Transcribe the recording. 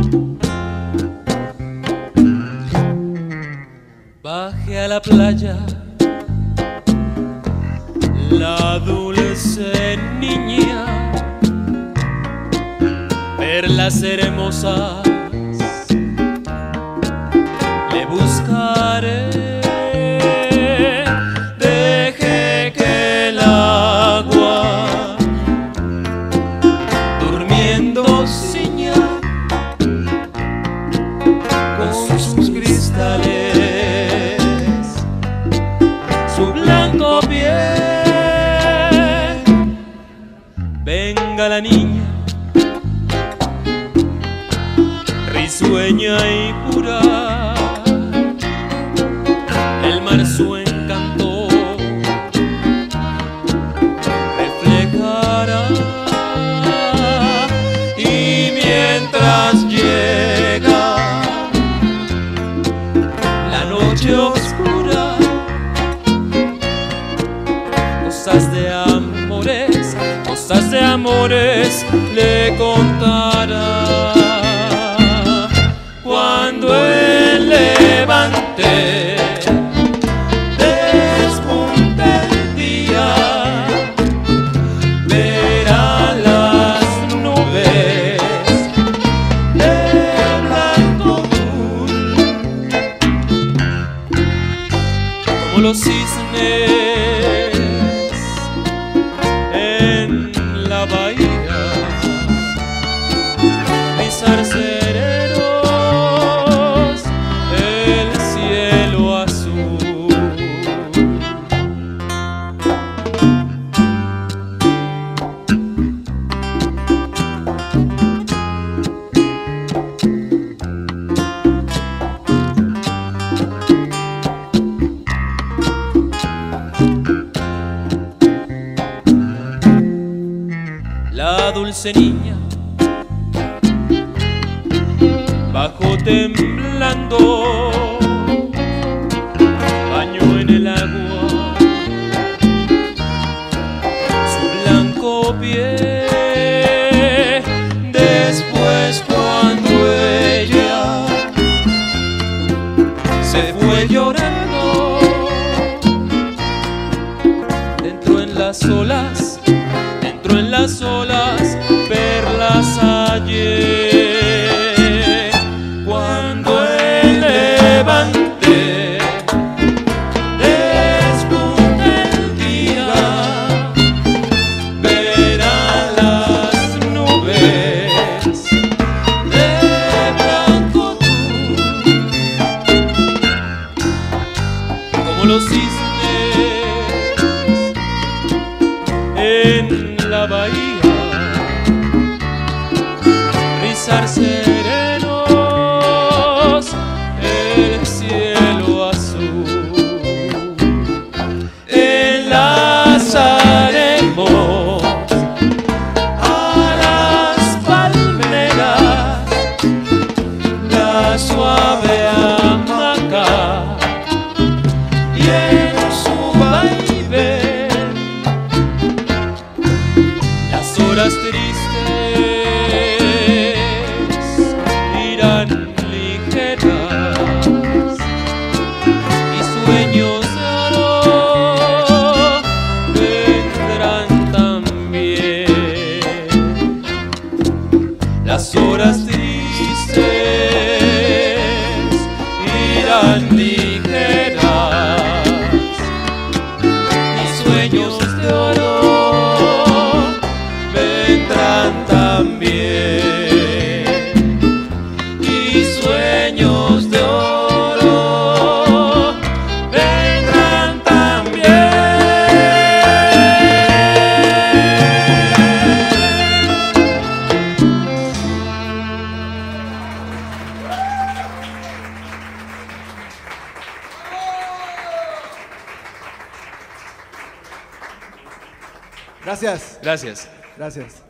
Bajé a la playa, la dulce niña, perlas hermosas le buscaré. Dejé que el agua durmiendo ciña con sus cristales su blanco pie. Venga la niña, risueña y pura, el mar su encanto reflejará. Y mientras llega la noche oscura, cosas de amores le contará. Cuando el levante despunte el día, verá las nubes de blanco azul, como los cisnes en la bahía, pisar serenos el cielo azul. La dulce niña bajó temblando, bañó en el agua su blanco pie. Después, cuando ella se fue llorando, entró en las olas, perlas hallé. Cuando el levante despunte el día, verá las nubes de blanco azul, como los cisnes en la bahía, rizar serenos el cielo azul. Enlazaremos a las palmeras la suave hamaca y en su vaivén las horas tristes irán ligeras y sueños de oro vendrán también. Las horas tristes irán ligeras y sueños de oro vendrán también. Y sueños de oro vendrán también. Gracias. Gracias. Gracias.